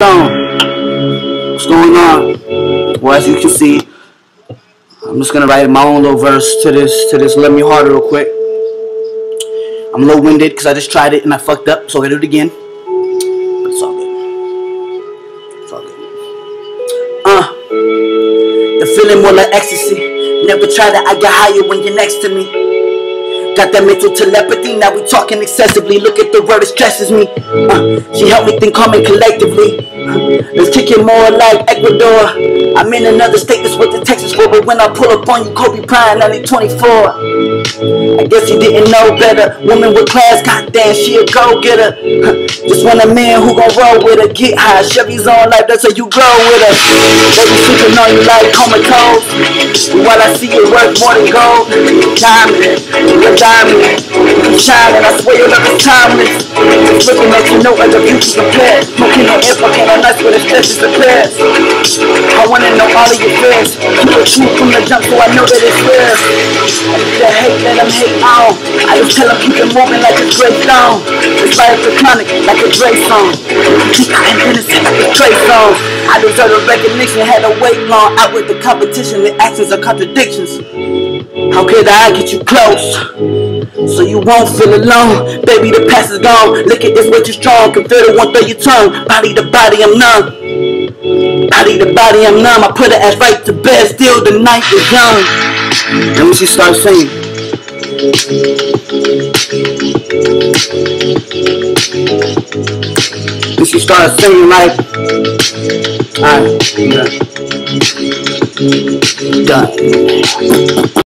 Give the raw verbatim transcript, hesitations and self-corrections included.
What's going on? Well, as you can see, I'm just gonna write my own little verse to this to this Let Me Harder real quick. I'm a little winded because I just tried it and I fucked up, so I gotta do it again. But it's all good. It's all good. Uh, the feeling more like ecstasy. Never try to I get higher when you're next to me. Got that mental telepathy, now we talking excessively. Look at the word, it stresses me. Uh, she helped me think calm and collectively. Uh, let's kick it more like Ecuador. I'm in another state, that's what the Texas for. But when I pull up on you, Kobe Bryant, only twenty-four. I guess he didn't know better. Woman with class, goddamn, she a go-getter. Uh, just want a man who gon' roll with her. Get high, Chevy's on life, that's how you grow with her. Baby sleeping on you like comatose. While I see you work more than gold. Diamond, you're diamond, I'm shining, I swear your love is timeless. Just looking at you, no other beauty compared. Smoking on air, fucking on nights where the stress is the past. I wanna know all of your fears. Keep it true from the jump so I know that it's real. The hate, let them hate on. I just tell them keep it moving like a Dre song. It's like a chronic, like a Dre song. Think I am innocent like a Dre song. I deserve the recognition, had to wait long. Out with the competition, the actions are contradictions. How could I get you close so you won't feel alone? Baby, the past is gone. Look at this, way too strong. Can feel the one through your tongue. Body to body, I'm numb. Body to body, I'm numb. I put her ass right to bed. Still, the night is young. And when she starts singing, when she starts singing like, alright, yeah, done.